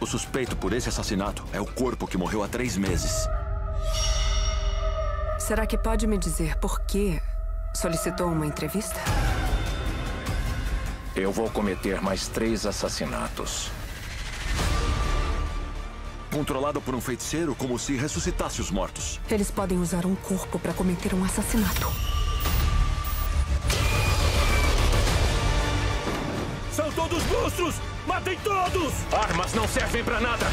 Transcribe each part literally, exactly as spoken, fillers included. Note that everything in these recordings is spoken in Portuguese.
O suspeito por esse assassinato é o corpo que morreu há três meses. Será que pode me dizer por que solicitou uma entrevista? Eu vou cometer mais três assassinatos. Controlado por um feiticeiro, como se ressuscitasse os mortos. Eles podem usar um corpo para cometer um assassinato. São todos monstros! Matem todos! Armas não servem pra nada!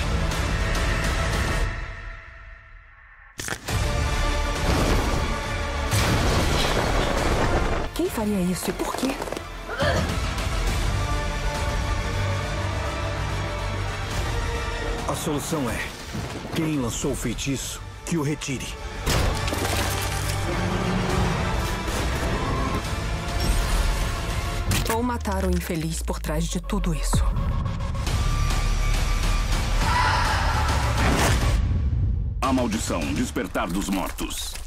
Quem faria isso e por quê? A solução é: quem lançou o feitiço, que o retire. Ou matar o infeliz por trás de tudo isso. A Maldição, Despertar dos Mortos.